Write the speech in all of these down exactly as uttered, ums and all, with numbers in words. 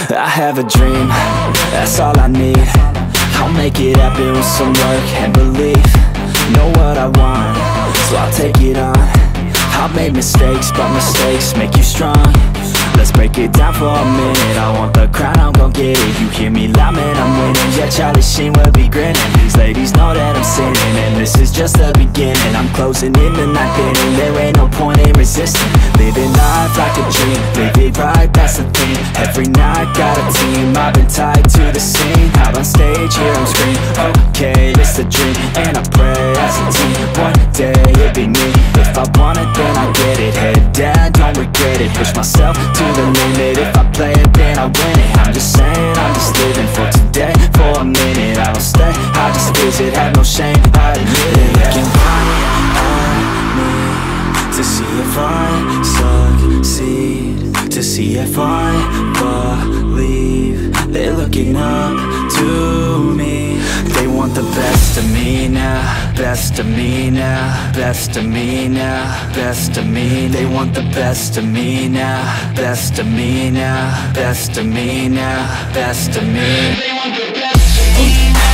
I have a dream, that's all I need. I'll make it happen with some work and belief. Know what I want, so I'll take it on. I've made mistakes, but mistakes make you strong. Let's break it down for a minute. I want the crown, I'm gon' get it. You hear me loud, man, I'm winning. Yeah, Charlie Sheen will be grinning. These ladies know that I'm sinning, and this is just the beginning. I'm closing in the night inning. There ain't no point in resisting. Living life like a dream, live it right, that's the thing. Every night got a team, I've been tied to the scene. Out on stage, here I'm screaming, okay, it's a dream. And I pray as a team, one day it'll be me. If I want it, then I get it. Head down, don't regret it. Push myself to the limit. If I play it, then I win it. I'm just saying, I'm just living for today, for a minute. I don't stay, I just visit, have no shame, I admit it. Looking right at me to see if I succeed, to see if I believe. They're looking up to me. They want the best of me now, best of me now, best of me now, best of me. They want the best of me now, best of me now, best of me now, best of me. They want the best of me now.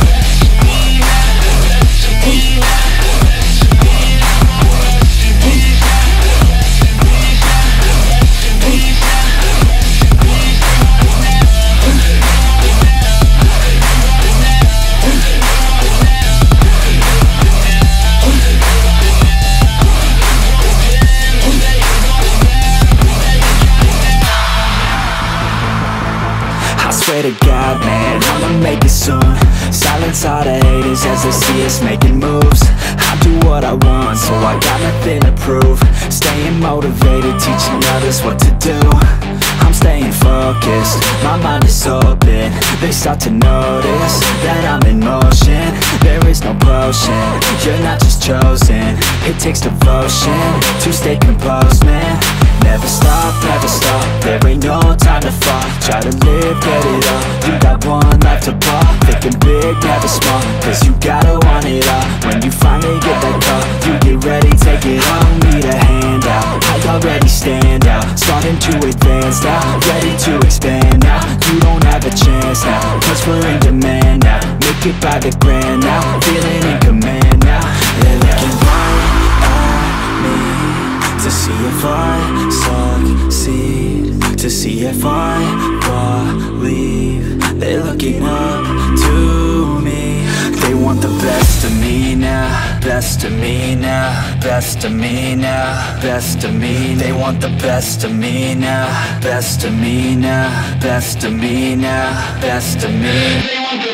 Swear to God, man, I'ma make it soon. Silence all the haters as they see us making moves. I do what I want, so I got nothing to prove. Staying motivated, teaching others what to do. I'm staying focused, my mind is open. They start to notice that I'm in motion. There is no potion, you're not just chosen. It takes devotion to stay composed, man. Never stop, never stop, there ain't no time to fall. Try to live, get it up, you got one life to ball. Thinking big, never small, cause you gotta want it all. When you finally get that call, you get ready, take it on. Need a handout, I already stand out. Starting to advance now, ready to expand now. You don't have a chance now, cause we're in demand now. Make it by the grand now, feeling in command now. They're looking right at me to see if I succeed, to see if I believe. They're looking up to me. They want the best of me now, best of me now, best of me now, best of me. They want the best of me now, best of me now, best of me now, best of me. They want the